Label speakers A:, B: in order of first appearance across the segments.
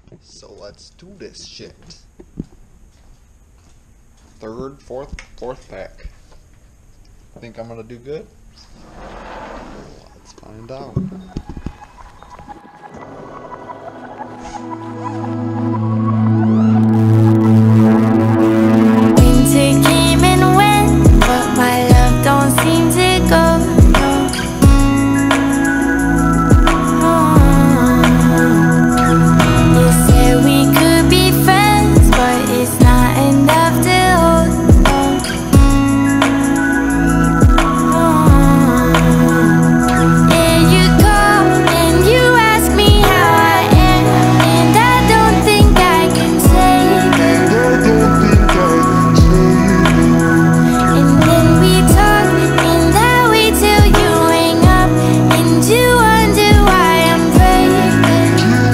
A: So let's do this shit. Fourth pack. Think I'm gonna do good? Let's find out.
B: Winter came and went, but my love don't seem to go. You said we could be friends, but it's not enough to hold on. Yeah, you call and you ask me how I am, and I don't think I can say it. And then we talk, and I wait till you hang up, and you wonder why I'm breaking.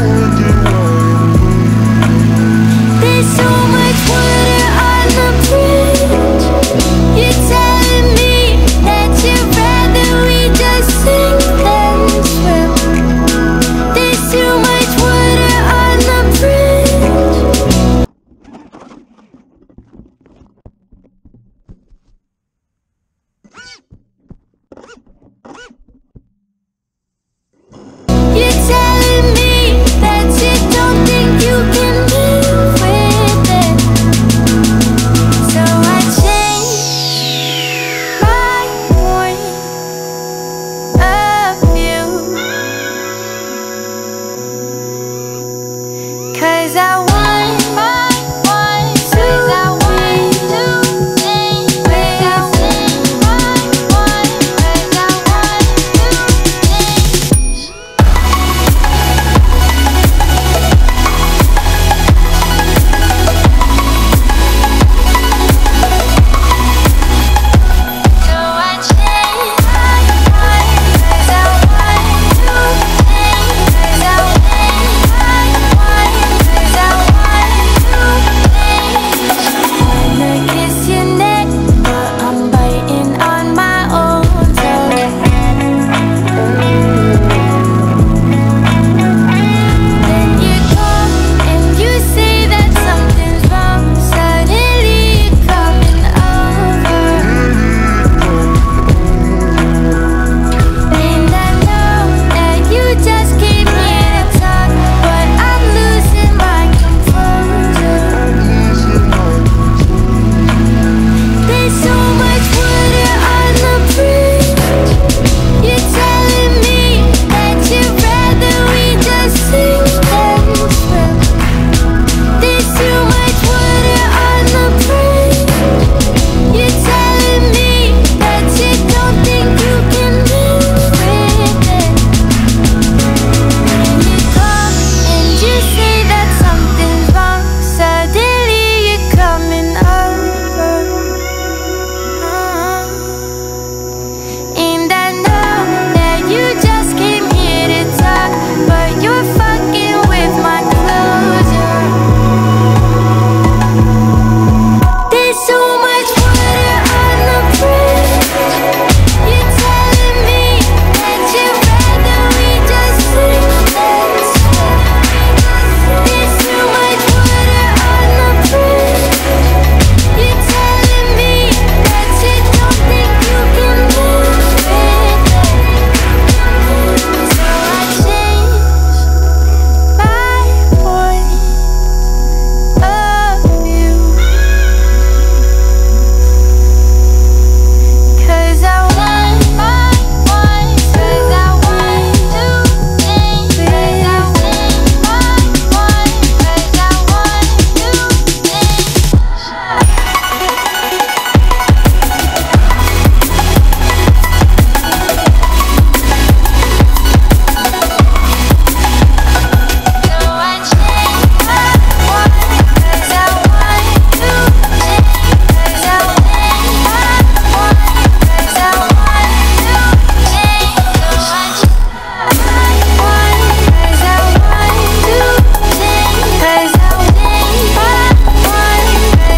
B: There's so much water on the bridge. You're telling me that you'd rather we just sink than swim. There's too much water on the bridge. You're telling me that you don't think you can live with it. So I changed my point of view, 'cause I